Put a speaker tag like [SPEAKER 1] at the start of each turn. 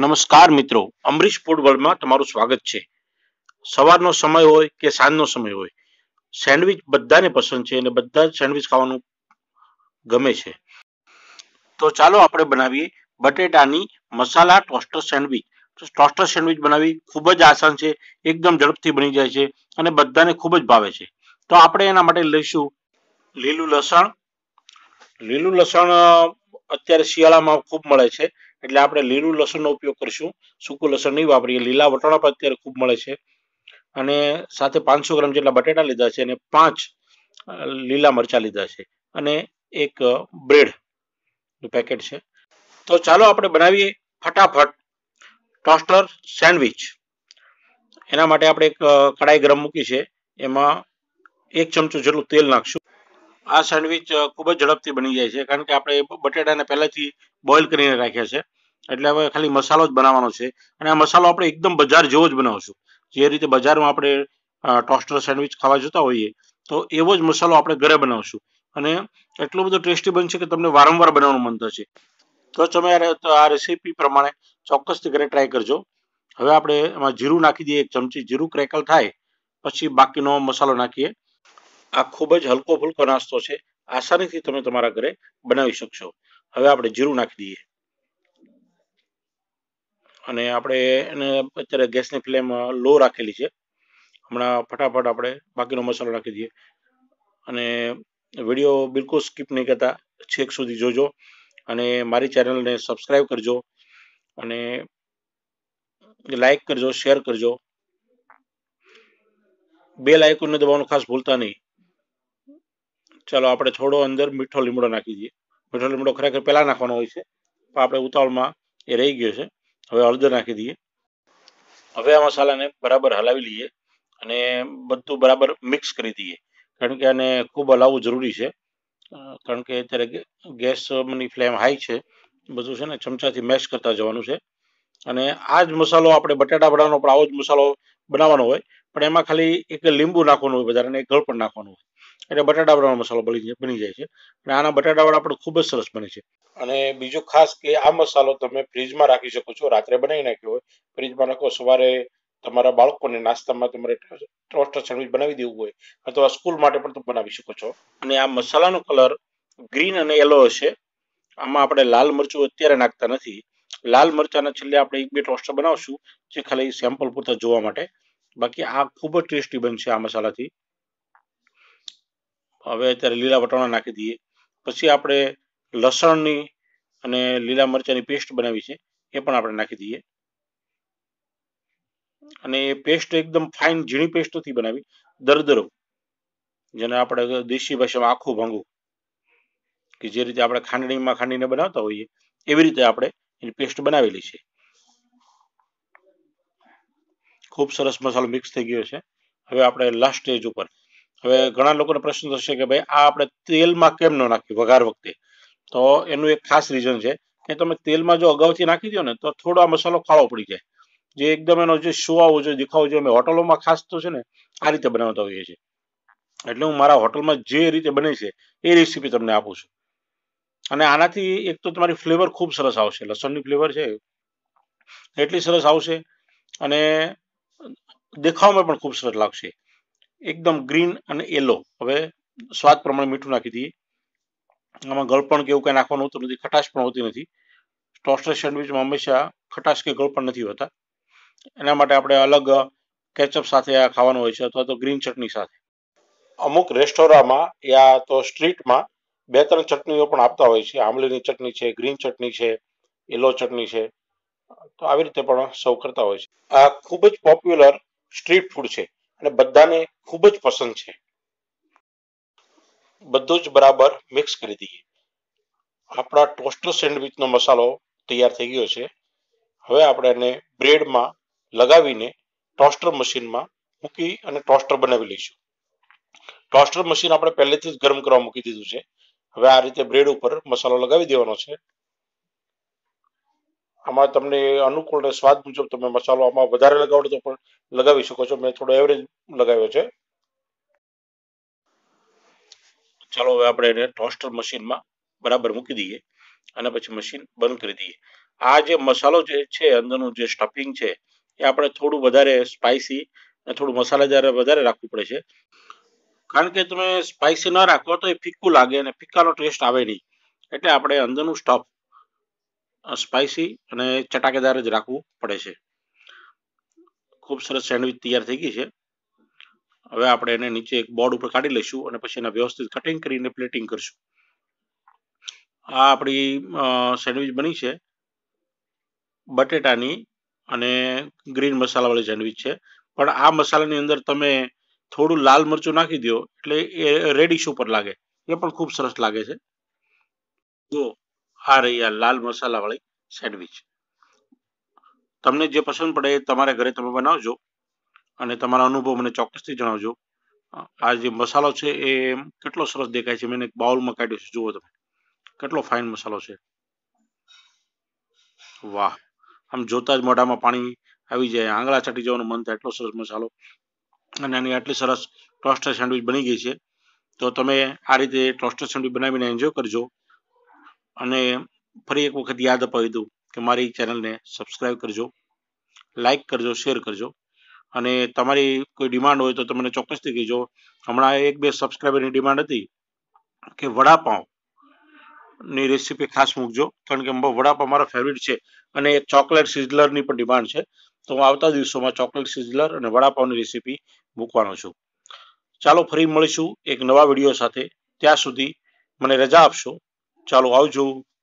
[SPEAKER 1] નમસ્કાર મિત્રો, અમરીશ ફૂડ વર્લ્ડમાં તમારું સ્વાગત છે. સવારનો સમય હોય કે સાંજનો સમય હોય, સેન્ડવિચ બધાને પસંદ છે અને બધા જ સેન્ડવિચ ખાવાનું ગમે છે. તો ચાલો આપણે બનાવીએ બટેટાની masala toaster sandwich. Toaster sandwich બનાવવી ખૂબ જ આસાન છે, એકદમ ઝડપથી બની જાય છે અને બધાને ખૂબ જ ભાવે છે. તો આપણે એના માટે લઈશું લીલું લસણ. લીલું લસણ અત્યારે શિયાળામાં ખૂબ મળે છે, એટલે આપણે લીલું લસણનો ઉપયોગ કરીશું. સૂકું લસણ નહીં વાપરીએ. લીલા વટાણા પણ અત્યારે ખૂબ મળે છે. અને સાથે 500 ગ્રામ જેટલા બટેટા લીધા છે અને 5 લીલા મરચાં લીધા છે અને એક બ્રેડ પેકેટ છે. તો ચાલો આપણે બનાવીએ ફટાફટ ટોસ્ટર સેન્ડવિચ. એના માટે આપણે એક કડાઈ ગરમ મૂકી છે, એમાં 1 ચમચો જેટલું તેલ નાખશું. આ સેન્ડવિચ ખૂબ જ ઝડપથી બની જાય છે, કારણ કે આપણે બટેટાને પહેલાથી બોઇલ કરીને રાખ્યા છે. એટલે હવે ખાલી મસાલો જ બનાવવાનો છે અને આ મસાલો આપણે એકદમ બજાર જેવો જ બનાવશું. જે રીતે બજારમાં આપણે ટોસ્ટર સેન્ડવિચ ખાવા જતા હોઈએ, તો એવો જ મસાલો આપણે ઘરે બનાવશું અને એટલો બધો ટેસ્ટી બનશે કે તમને વારંવાર બનાવવાનું મન થશે. તો તમે આ રેસીપી પ્રમાણે ચોક્કસથી ઘરે ટ્રાય કરજો. હવે આપણે એમાં જીરું નાખી દઈએ 1 ચમચી. જીરું ક્રેકલ થાય પછી બાકીનો મસાલો નાખીએ. આ ખૂબ જ હલકો ફુલકો નાસ્તો છે, આસાનીથી તમે તમારા ઘરે બનાવી શકશો. હવે આપણે જીરું નાખી દઈએ અને આપણે એને અત્યારે ગેસની ફ્લેમ લો રાખેલી છે. હમણાં ફટાફટ આપણે બાકીનો મસાલો નાખી દઈએ અને વિડીયો બિલકુલ સ્કીપ નહીં કરતા, છેક સુધી જોજો અને મારી ચેનલને સબસ્ક્રાઈબ કરજો અને લાઈક કરજો, શેર કરજો. બેલ આઇકોનને દબાવવાનું ખાસ ભૂલતા નહીં. ચાલો આપણે થોડો અંદર મીઠો લીમડો નાખી દઈએ. મીઠો લીમડો ખરેખર પહેલાં નાખવાનો હોય છે, પણ આપણે ઉતાવળમાં એ રહી ગયો છે. હવે હળદર નાખી દઈએ. હવે આ મસાલાને બરાબર હલાવી લઈએ અને બધું બરાબર મિક્સ કરી દઈએ, કારણ કે આને ખૂબ હલાવવું જરૂરી છે. કારણ કે અત્યારે ગેસની ફ્લેમ હાઈ છે. બધું છે ને ચમચાથી મેશ કરતા જવાનું છે. અને આ જ મસાલો આપણે બટાટા વડાનો પણ આવો જ મસાલો બનાવવાનો હોય, પણ એમાં ખાલી એક લીંબુ નાખવાનું હોય વધારે અને એક ગળ પણ નાખવાનું હોય, એટલે બટાટા વડાનો મસાલો બની જાય છે. અને આના બટાટા વડા પણ ખૂબ જ સરસ બને છે. અને બીજું ખાસ કે આ મસાલો તમે ફ્રીજમાં રાખી શકો છો. રાત્રે બનાવી નાખ્યો હોય, ફ્રીજમાં નાખો, સવારે તમારા બાળકોને નાસ્તામાં તમારે ટોસ્ટર સેન્ડવિચ બનાવી દેવું હોય અથવા સ્કૂલ માટે પણ તમે બનાવી શકો છો. અને આ મસાલાનો કલર ગ્રીન અને યલો હશે. આમાં આપણે લાલ મરચું અત્યારે નાખતા નથી. લાલ મરચાંના છેલ્લે આપણે 1-2 ટોસ્ટર બનાવશું, જે ખાલી સેમ્પલ પૂરતા જોવા માટે. બાકી આ ખૂબ જ ટેસ્ટી બનશે આ મસાલાથી. હવે અત્યારે લીલા વટાણા નાખી દઈએ. પછી આપણે લસણની અને લીલા મરચાંની પેસ્ટ બનાવી છે, એ પણ આપણે નાખી દઈએ. અને એ પેસ્ટ એકદમ ફાઇન ઝીણી પેસ્ટ નથી બનાવી, દરદરો, જેને આપણે દેશી ભાષામાં આખું ભાંગું, કે જે રીતે આપણે ખાંડણીમાં ખાંડીને બનાવતા હોઈએ એવી રીતે આપણે એની પેસ્ટ બનાવેલી છે. ખૂબ સરસ મસાલો મિક્સ થઈ ગયો છે. હવે આપણે લાસ્ટ સ્ટેજ ઉપર, હવે ઘણા લોકોને પ્રશ્ન થશે કે ભાઈ આ આપણે તેલમાં કેમ ન નાખીએ વઘાર વખતે? તો એનું એક ખાસ રીઝન છે કે તમે તેલમાં જો અગાઉથી નાખી દો ને તો થોડો આ મસાલો કાળો પડી જાય, જે એકદમ એનો જે શો આવવો જોઈએ, દેખાવો જોઈએ. અમે હોટલોમાં ખાસ તો છે ને આ રીતે બનાવતા હોઈએ છીએ. એટલે હું મારા હોટલમાં જે રીતે બને છે એ રેસીપી તમને આપું છું. અને આનાથી એક તો તમારી ફ્લેવર ખૂબ સરસ આવશે. લસણની ફ્લેવર છે એટલી સરસ આવશે અને દેખાવમાં પણ ખૂબ સરસ લાગશે, એકદમ ગ્રીન અને યલો. હવે સ્વાદ પ્રમાણે મીઠું નાખી દઈએ. આમાં ગળપણ કે એવું કંઈ નાખવાનું હોતું નથી, ખટાશ પણ હોતી નથી. ટોસ્ટર સેન્ડવિચમાં હંમેશા ખટાશ કે ગળપણ નથી હોતા. એના માટે આપણે અલગ કેચઅપ સાથે આ ખાવાનું હોય છે અથવા તો ગ્રીન ચટણી સાથે. અમુક રેસ્ટોરાંમાં યા તો સ્ટ્રીટમાં 2-3 ચટણીઓ પણ આપતા હોય છે. આમલીની ચટણી છે, ગ્રીન ચટણી છે, યલો ચટણી છે. તો આવી રીતે પણ સર્વ કરતા હોય છે. આ ખૂબ જ પોપ્યુલર સ્ટ્રીટ ફૂડ છે અને બધાને ખૂબ જ પસંદ છે. બધું જ બરાબર મિક્સ કરી દઈએ. આપણા ટોસ્ટર સેન્ડવિચનો મસાલો તૈયાર થઈ ગયો છે. હવે આપણે એને બ્રેડમાં લગાવીને ટોસ્ટર મશીનમાં મૂકી અને ટોસ્ટર બનાવી લઈશું. ટોસ્ટર મશીન આપણે પહેલેથી જ ગરમ કરવા મૂકી દીધું છે. હવે આ રીતે બ્રેડ ઉપર મસાલો લગાવી દેવાનો છે. આમાં તમને અનુકૂળ અને સ્વાદ મુજબ તમે મસાલો આમાં વધારે લગાવડો તો પણ લગાવી શકો છો. મેં થોડો એવરેજ લગાવ્યો છે. ચાલો હવે આપણે એને ટોસ્ટર મશીનમાં બરાબર મૂકી દઈએ અને પછી મશીન બંધ કરી દઈએ. આ જે મસાલો જે છે અંદરનું જે સ્ટફિંગ છે એ આપણે થોડું વધારે સ્પાઇસી અને થોડું મસાલેદાર વધારે રાખવું પડે છે, કારણ કે તમે સ્પાઇસી ન રાખો તો એ ફિક્કું લાગે અને ફિક્કાનો ટેસ્ટ આવે નહીં. એટલે આપણે અંદરનું સ્ટફ સ્પાઇસી અને ચટાકેદાર જ રાખવું પડે છે. ખૂબ સરસ સેન્ડવિચ તૈયાર થઈ ગઈ છે. હવે આપણે એને નીચે એક બોર્ડ ઉપર કાઢી લઈશું અને પછી એના વ્યવસ્થિત કટિંગ કરીને પ્લેટિંગ કરશું. આ આપણી સેન્ડવિચ બની છે બટેટાની અને ગ્રીન મસાલાવાળી સેન્ડવિચ છે. પણ આ મસાલાની અંદર તમે થોડું લાલ મરચું નાખી દો એટલે એ રેડિશ ઉપર લાગે, એ પણ ખૂબ સરસ લાગે છે. જો આ રહી આ લાલ મસાલાવાળી સેન્ડવિચ. તમને જે પસંદ પડે એ તમારા ઘરે તમે બનાવજો અને તમારા અનુભવ મને ચોક્કસથી જણાવજો. આ જે મસાલો છે એ કેટલો સરસ દેખાય છે. મેં એક બાઉલમાં કાઢ્યો છે, જુઓ તમે કેટલો ફાઇન મસાલો છે. વાહ, આમ જોતા જ મોઢામાં પાણી આવી જાય, આંગળા ચાટી જવાનું મન થાય, એટલો સરસ મસાલો. અને આની આટલી સરસ ટોસ્ટર સેન્ડવિચ બની ગઈ છે. તો તમે આ રીતે ટોસ્ટર સેન્ડવિચ બનાવીને એન્જોય કરજો. અને ફરી એક વખત યાદ અપાવી દઉં કે મારી ચેનલને સબસ્ક્રાઈબ કરજો, લાઈક કરજો, શેર કરજો. અને તમારી કોઈ ડિમાન્ડ હોય તો તમને ચોક્કસથી કહેજો. હમણાં 1-2 સબસ્ક્રાઈબરની ડિમાન્ડ હતી કે વડાપાઉંની રેસીપી ખાસ મૂકજો, કારણ કે વડાપાઉં મારો ફેવરિટ છે. અને એક ચોકલેટ સિઝલરની પણ ડિમાન્ડ છે, તો હું આવતા દિવસોમાં ચોકલેટ સિઝલર અને વડાપાઉંની રેસીપી મૂકવાનો છું. ચાલો ફરી મળીશું એક નવા વિડીયો સાથે. ત્યાં સુધી મને રજા આપશો. ચાલો, આવજો.